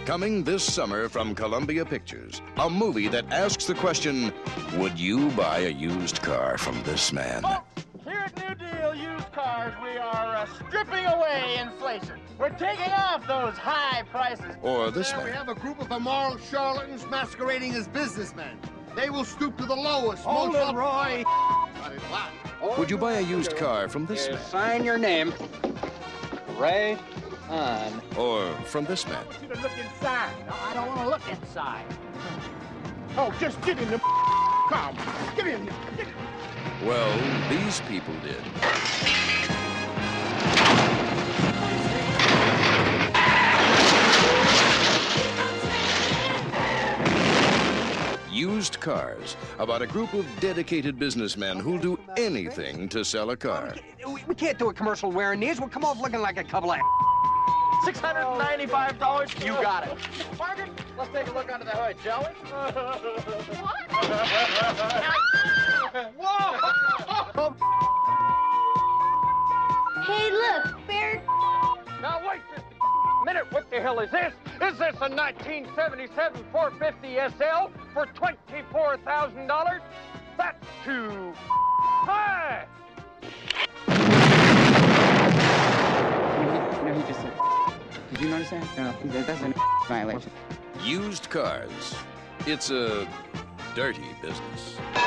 Coming this summer from Columbia Pictures, a movie that asks the question, would you buy a used car from this man? Oh, here at New Deal Used Cars, we are stripping away inflation. We're taking off those high prices. Or this We man? have a group of immoral charlatans masquerading as businessmen. They will stoop to the lowest, Hold most it, Roy. Would you buy a used car from this man? Sign your name right on. Or from this man? I want you to look inside. No, I don't want to look inside. Oh, just get in the car. Get in there. Get in. Well, these people did. Used Cars, about a group of dedicated businessmen who'll do anything to sell a car. We can't do a commercial wearing these. We'll come off looking like a couple of... $695. You got it. Margaret, let's take a look under the hood, shall we? Whoa! Hey, look, Bear. Now wait just a minute. What the hell is this? Is this a 1977 450 SL for $24,000? That's too high. No, he just said. Did you notice that? No, that's a violation. Used Cars. It's a dirty business.